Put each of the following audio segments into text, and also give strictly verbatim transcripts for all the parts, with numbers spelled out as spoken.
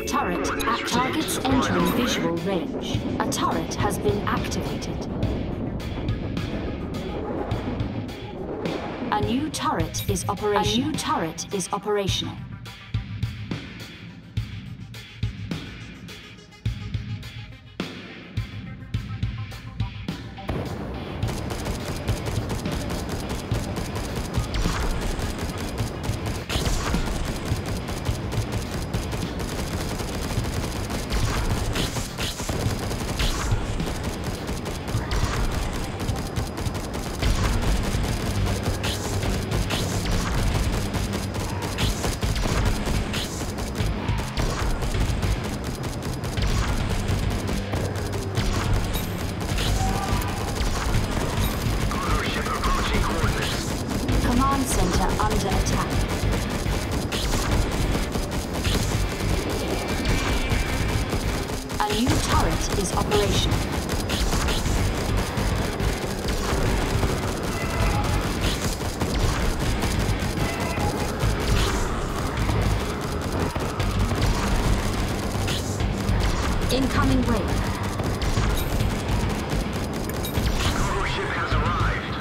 Turret at targets entering visual range. A turret has been activated. A new turret is operational. A new turret is operational. Is operational. Incoming wave. Cargo ship has arrived.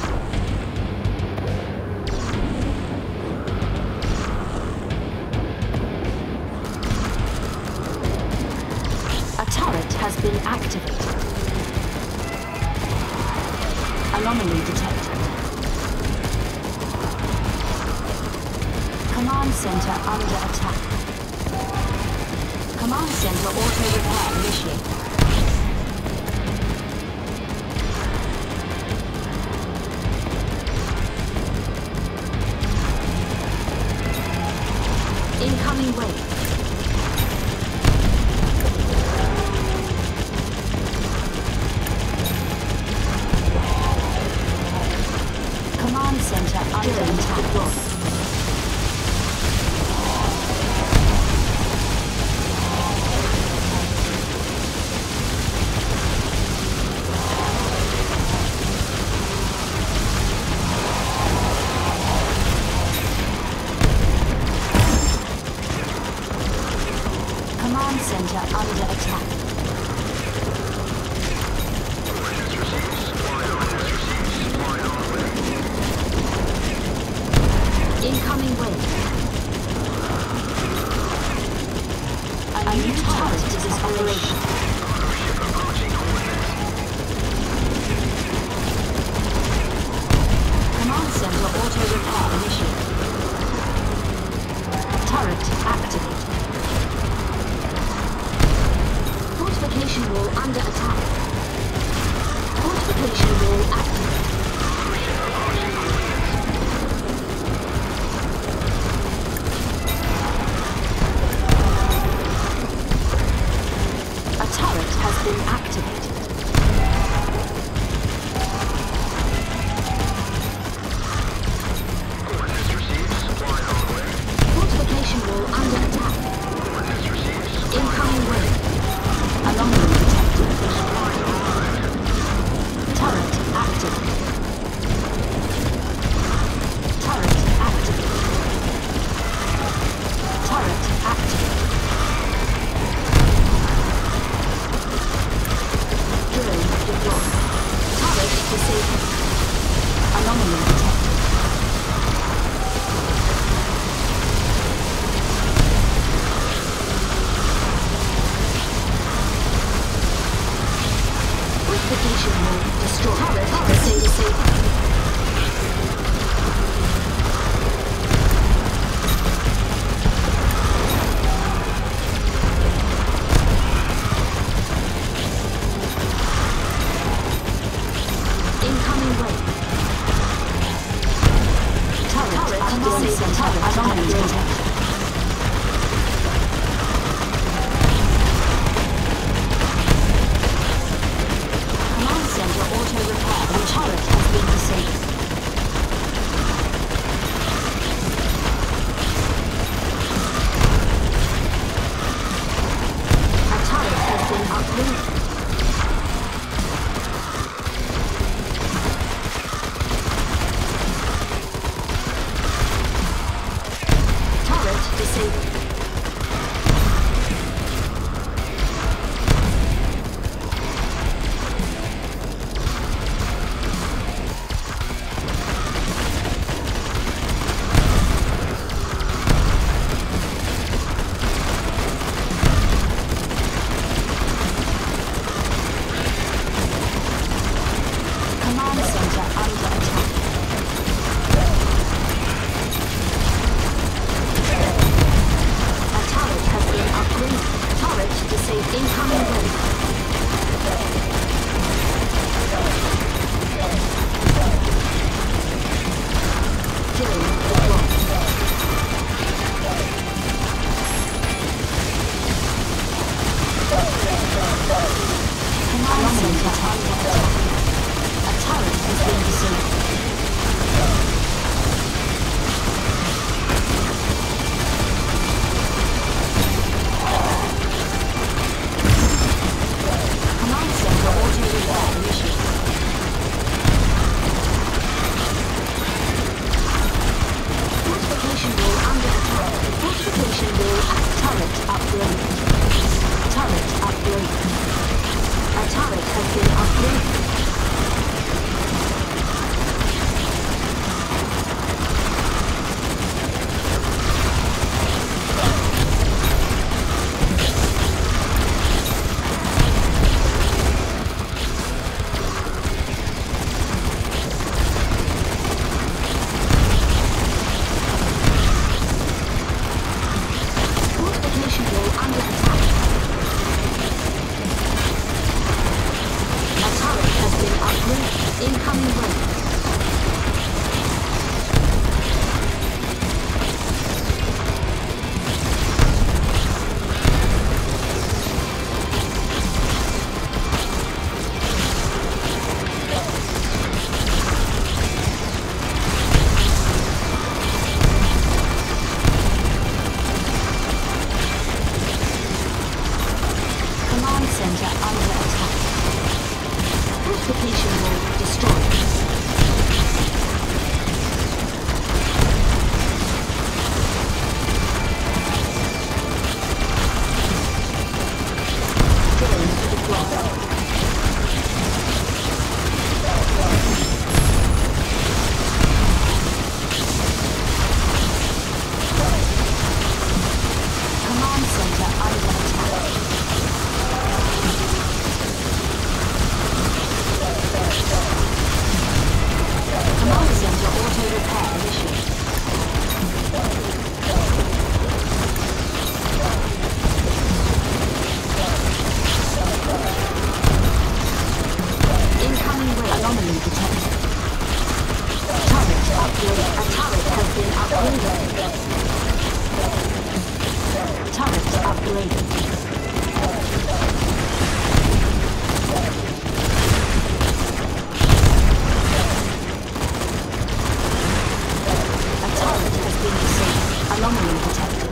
Has been activated. Anomaly detected. Command center under attack. Command center auto repair initiated. Incoming wave. Center under attack. Command center under attack. Incoming wave. A new turret is operational. Command center auto repair initiated. Turret activated. Fortification wall under attack. Fortification wall activated. Has been activated. Coordinates received. Supply on the way. Fortification wall under attack. Coordinates received. Supply Incoming wave. Anomaly detected. Supply arrived. Turret activated. Turret activated. Turret activated. Turret disabled. Anomaly detected. Fortification wall destroyed. Turret disabled. Turret upgraded. A turret has been disabled. Anomaly detected.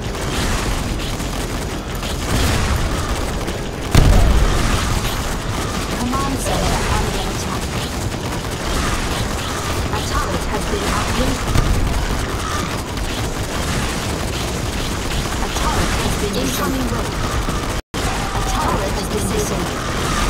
Command center under attack. A turret has been upgraded. A turret has been incoming road. A turret has been disabled.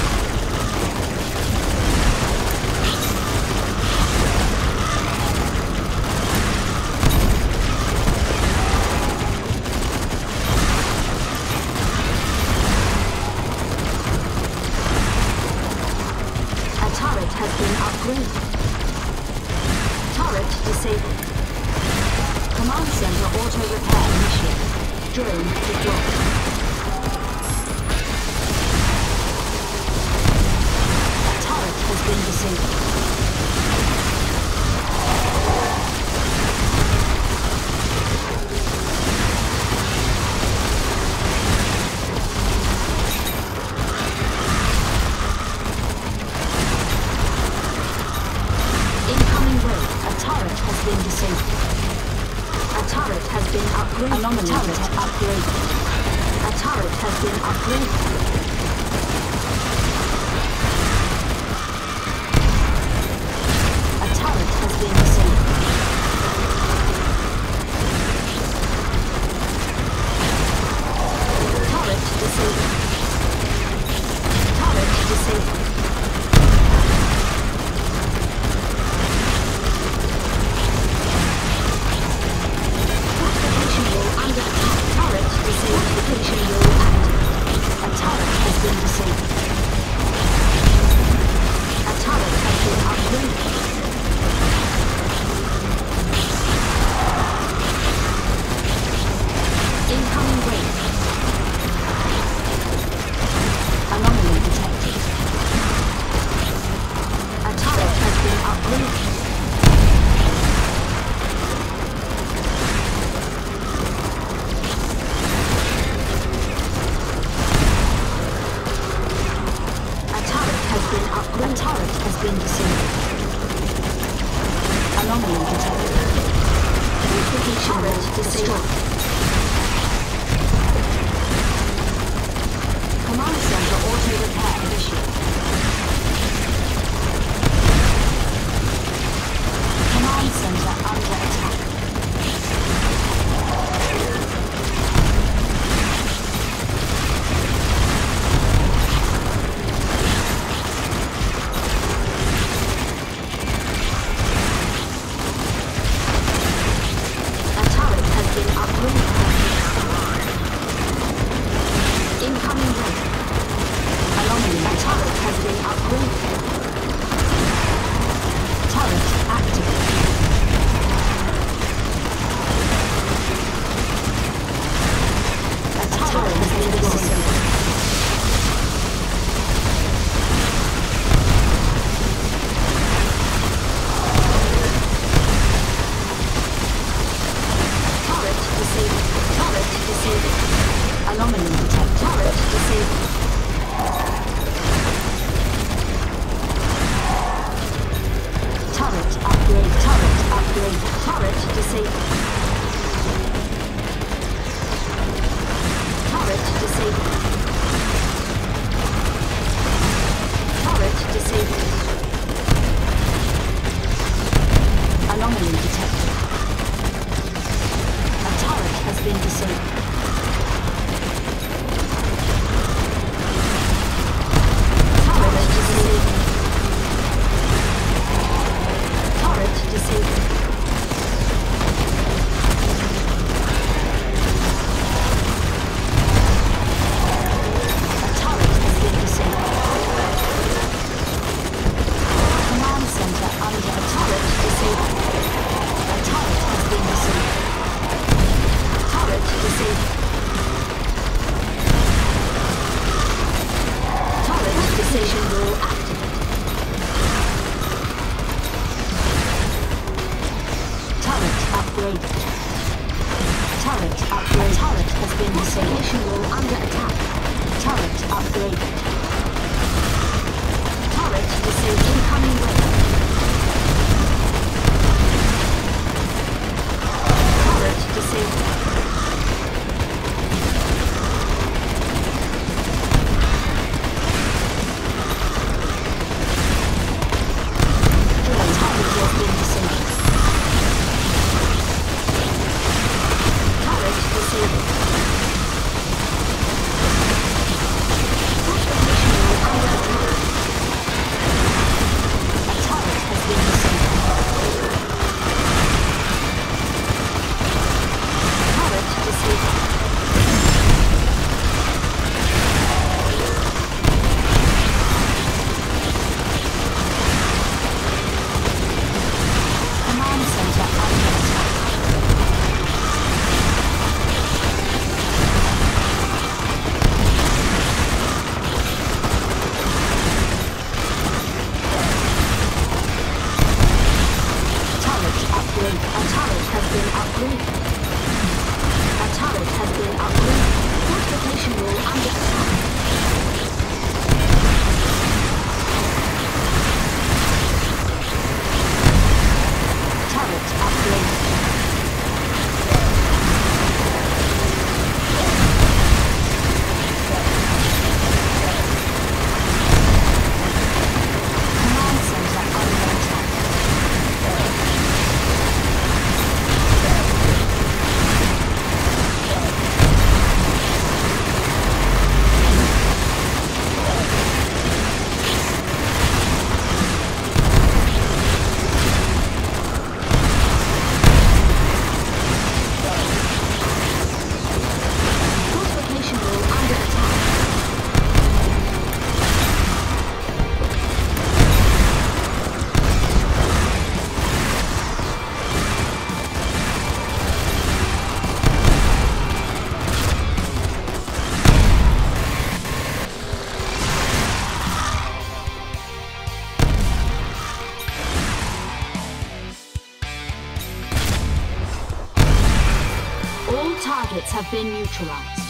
Has been upgraded. Turret disabled. Command center auto repair initiated. Drone deployed. A turret has been disabled. Been disabled. A turret has been upgraded. Anomaly turret upgraded. A turret has been upgraded. A turret has been disabled. Turret disabled. Turret disabled. Fortification wall active. A turret has been disabled. A turret has been upgraded. Incoming raid. Anomaly detected. A turret has been upgraded. A turret has been disabled. Anomaly detected. Fortification turret disabled. Command center auto repair initiated. Command center under attack. Incoming raid. Anomaly turret has been upgraded. Turret activated. A turret has been disabled. Turret disabled. Turret disabled. Anomaly detect. Turret disabled. Turret upgrade. Turret upgrade. Turret disabled. Turret disabled. Turret disabled. Anomaly detected. A turret has been disabled. Turret disabled. Fortification wall under attack. Turret upgraded. Turret disabled. Incoming weapon. Turret disabled. Targets have been neutralized.